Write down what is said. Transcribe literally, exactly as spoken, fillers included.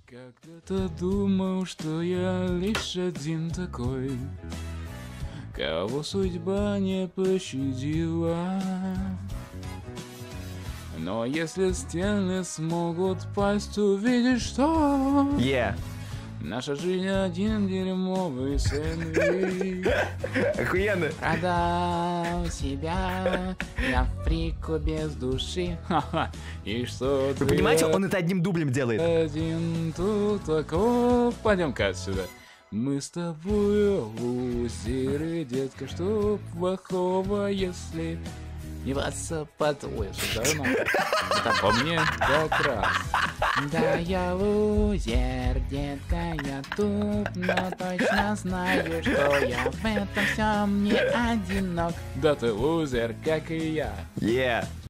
Когда-то думал, что я лишь один такой, кого судьба не пощадила. Но если стены смогут пасть, увидишь, что Yeah. наша жизнь один дерьмовый сэндвич. Охуенно. Продал себя на фрику без души. Ха-ха. И что Вы ты понимаете, он это одним дублем делает. один тут такой. Пойдем-ка отсюда. Мы с тобой лузеры, детка, что плохого, если не ваться под... Ой, что за нахуй? Это по мне как раз. Да, я лузер, детка, я туп, но точно знаю, что я в этом всем не одинок. Да ты лузер, как и я. Yeah.